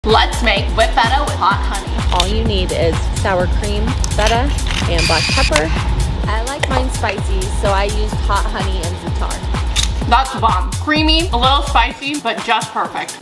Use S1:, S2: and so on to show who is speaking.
S1: Let's make whipped feta with hot honey.
S2: All you need is sour cream, feta, and black pepper. I like mine spicy, so I used hot honey and za'atar.
S1: That's the bomb. Creamy, a little spicy, but just perfect.